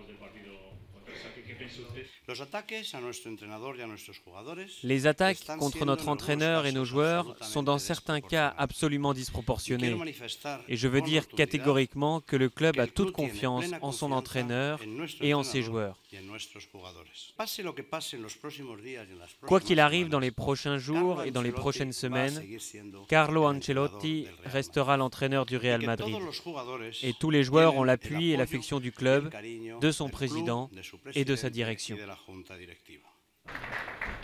Les attaques contre notre entraîneur et nos joueurs sont dans certains cas absolument disproportionnées. Et je veux dire catégoriquement que le club a toute confiance en son entraîneur et en ses joueurs. Quoi qu'il arrive dans les prochains jours et dans les prochaines semaines, Carlo Ancelotti restera l'entraîneur du Real Madrid. Et tous les joueurs ont l'appui et l'affection du club, de son président et de sa direction.